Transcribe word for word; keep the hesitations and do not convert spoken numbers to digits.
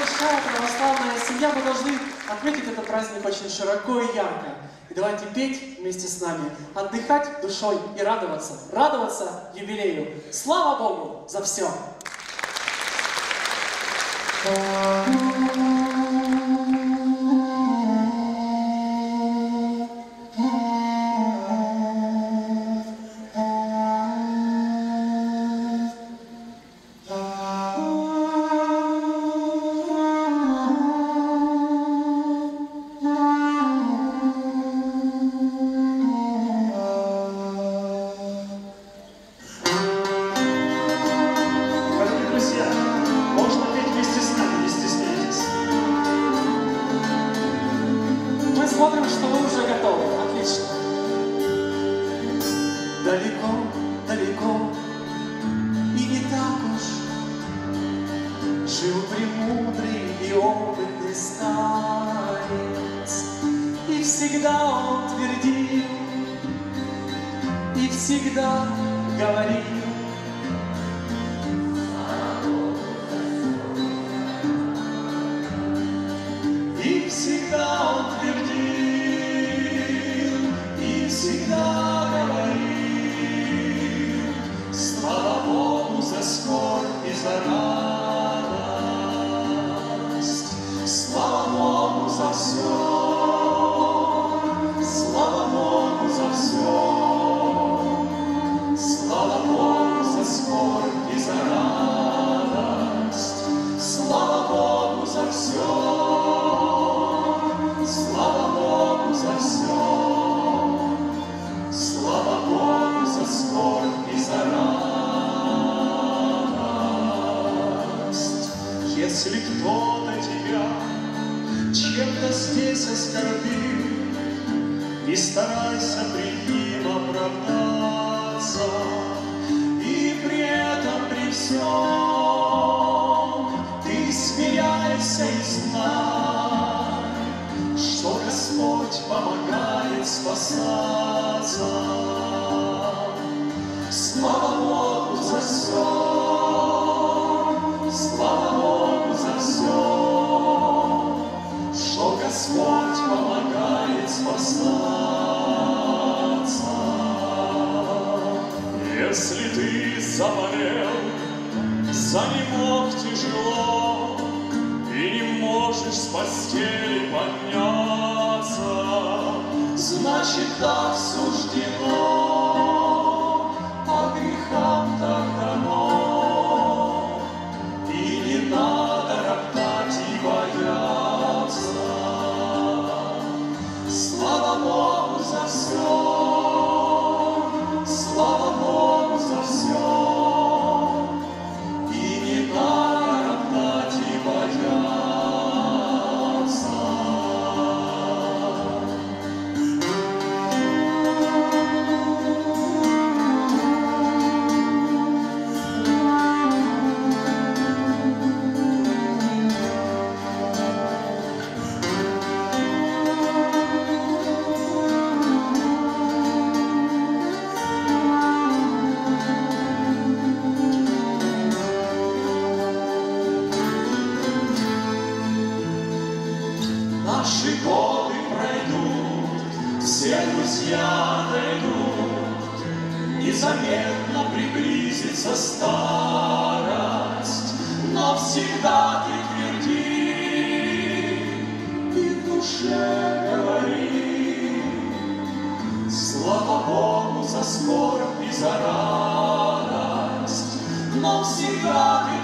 большая православная семья, мы должны отметить этот праздник очень широко и ярко. И давайте петь вместе с нами, отдыхать душой и радоваться, радоваться юбилею. Слава Богу за все! Смотрим, что вы уже готовы. Отлично. Далеко, далеко и не так уж жил премудрый и опытный старец, и всегда он твердил, и всегда говорил: и всегда он твердил, всегда говорил: слава Богу за скорбь и за радость, слава Богу за все, слава Богу за все, слава Богу за скорбь и за радость, слава Богу за все, слава Богу за все. Слава Богу за скорбь и за радость. Если кто-то тебя чем-то здесь оскорбил, не старайся пред ним оправдаться, и при этом при всем ты смиряйся и знай, что Господь помогает спасаться. Слава Богу за все, слава Богу за все, что Господь помогает спасаться. Если ты заболел, занемог тяжело и не можешь с постели подняться, значит, так суждено, по грехам так дано, и не надо роптать и бояться. Слава Богу за все, слава Богу за все, и не надо роптать и бояться. Наши годы пройдут, все друзья дойдут, незаметно приблизится старость, но всегда ты тверди и в душе говори: слава Богу за скорбь и за радость, но всегда ты